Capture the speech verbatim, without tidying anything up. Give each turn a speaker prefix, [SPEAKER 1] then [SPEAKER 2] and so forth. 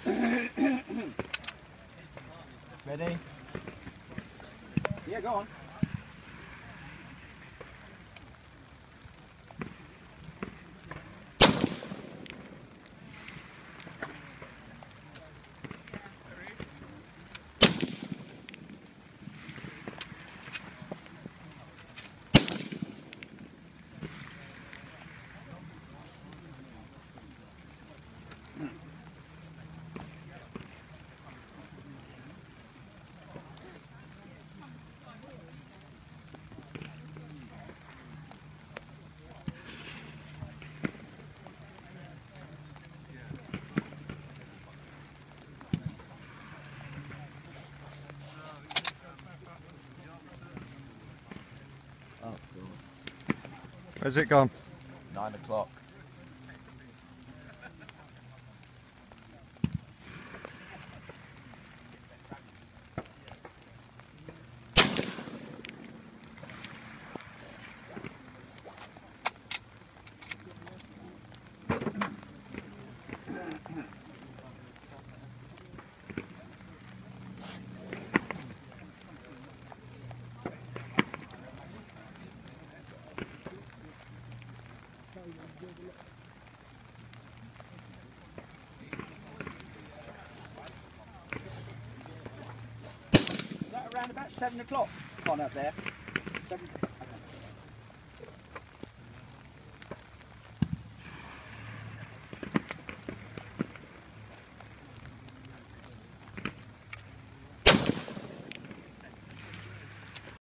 [SPEAKER 1] Ready?
[SPEAKER 2] Yeah, go on. Oh, God.
[SPEAKER 3] Where's it gone?
[SPEAKER 1] Nine o'clock.
[SPEAKER 2] Is that around about seven o'clock on up there? Seven.